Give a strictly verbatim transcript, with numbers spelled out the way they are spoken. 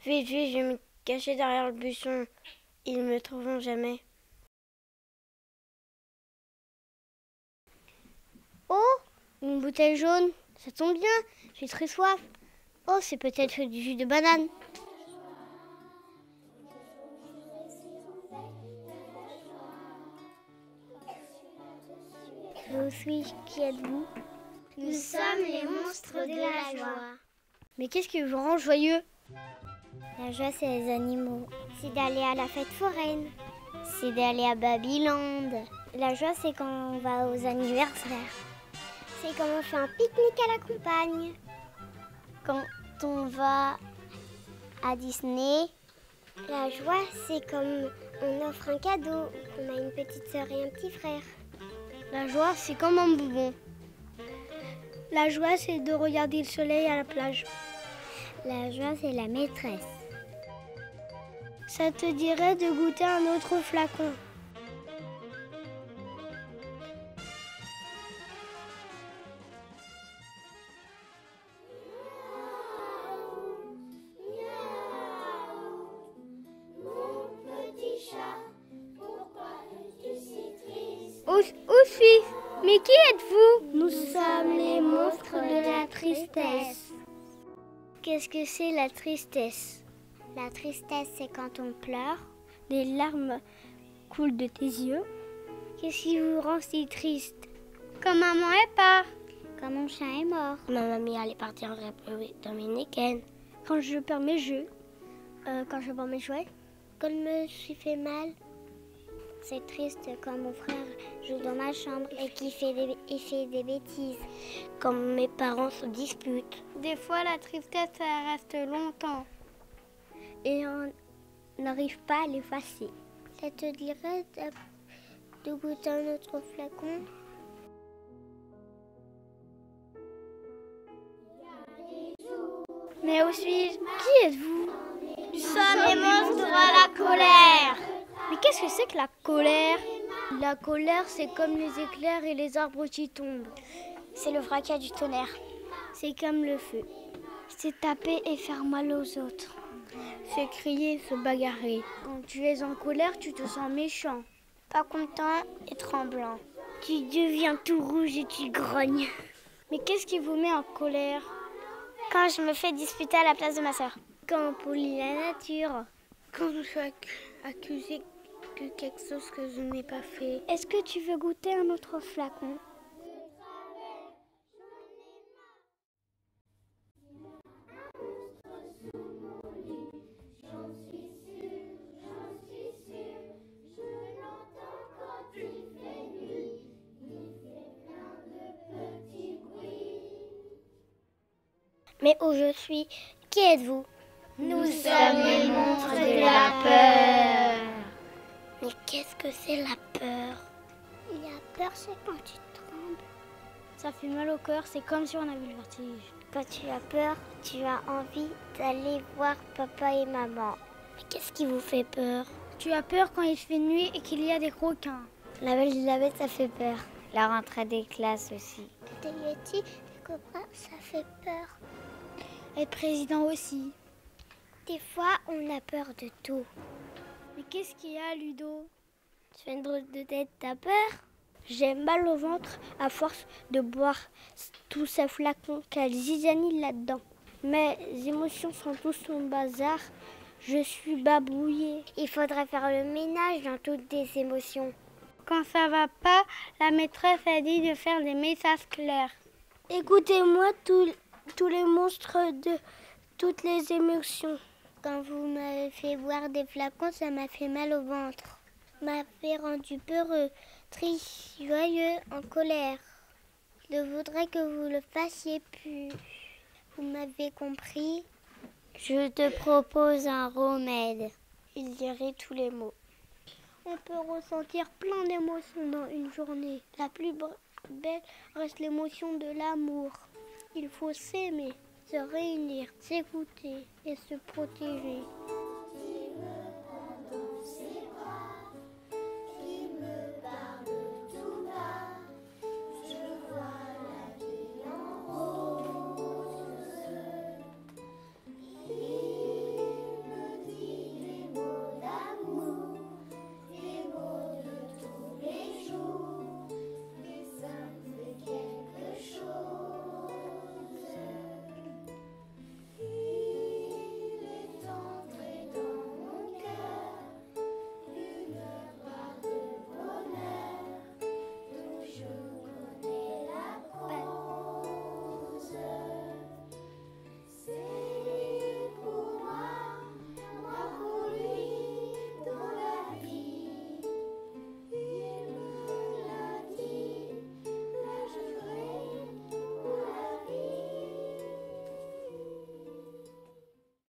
Vite, vite, je vais me cacher derrière le buisson. Ils ne me trouveront jamais. Oh, une bouteille jaune, ça tombe bien, j'ai très soif. Oh, c'est peut-être du jus de banane. Je suis, qui êtes-vous? Nous sommes les monstres de la joie. Mais qu'est-ce qui vous rend joyeux? La joie, c'est les animaux. C'est d'aller à la fête foraine. C'est d'aller à Babyland. La joie, c'est quand on va aux anniversaires. C'est quand on fait un pique-nique à la campagne. Quand on va à Disney. La joie, c'est comme on offre un cadeau. On a une petite sœur et un petit frère. La joie, c'est comme un bonbon. La joie, c'est de regarder le soleil à la plage. La joie, c'est la maîtresse. Ça te dirait de goûter un autre flacon? Où, où suis-je? Mais qui êtes-vous? Nous sommes les monstres de la tristesse. Qu'est-ce que c'est la tristesse? La tristesse, c'est quand on pleure. Des larmes coulent de tes yeux. Qu'est-ce qui vous rend si triste? Quand maman est part. Quand mon chien est mort. Ma mamie allait partir en République dominicaine. Quand je perds mes jeux. Euh, quand je perds mes jouets. Quand je me suis fait mal. C'est triste quand mon frère joue dans ma chambre et qu'il fait des, il fait des bêtises. Quand mes parents se disputent. Des fois, la tristesse, ça reste longtemps. Et on n'arrive pas à l'effacer. Ça te dirait de, de goûter un autre flacon? Mais où suis-je? Qui êtes-vous? Nous sommes les monstres à la colère. Mais qu'est-ce que c'est que la colère? La colère, c'est comme les éclairs et les arbres qui tombent. C'est le fracas du tonnerre. C'est comme le feu. C'est taper et faire mal aux autres. C'est crier, se bagarrer. Quand tu es en colère, tu te sens méchant, pas content et tremblant. Tu deviens tout rouge et tu grognes. Mais qu'est-ce qui vous met en colère? Quand je me fais disputer à la place de ma sœur. Quand on polie la nature. Quand je suis accusée de quelque chose que je n'ai pas fait. Est-ce que tu veux goûter un autre flacon? Mais où je suis, qui êtes-vous? Nous sommes les monstres de la peur. Mais qu'est-ce que c'est la peur? La peur, c'est quand tu trembles. Ça fait mal au cœur, c'est comme si on avait le vertige. Quand tu as peur, tu as envie d'aller voir papa et maman. Mais qu'est-ce qui vous fait peur? Tu as peur quand il fait nuit et qu'il y a des requins. La Belle et la Bête, ça fait peur. La rentrée des classes aussi. Des Yétis, des copains, ça fait peur. Être président aussi. Des fois, on a peur de tout. Mais qu'est-ce qu'il y a, Ludo? Tu fais une drôle de tête, t'as peur? J'ai mal au ventre à force de boire tous ces flacons qu'il y a des zizanies là-dedans. Mes émotions sont tous en bazar. Je suis babouillée. Il faudrait faire le ménage dans toutes tes émotions. Quand ça va pas, la maîtresse a dit de faire des messages clairs. Écoutez-moi tous, tous les monstres de toutes les émotions. Quand vous m'avez fait boire des flacons, ça m'a fait mal au ventre. M'a fait rendu peureux, triste, joyeux, en colère. Je voudrais que vous le fassiez plus. Vous m'avez compris? Je te propose un remède. Il dirait tous les mots. On peut ressentir plein d'émotions dans une journée. La plus belle reste l'émotion de l'amour. Il faut s'aimer, se réunir, s'écouter et se protéger.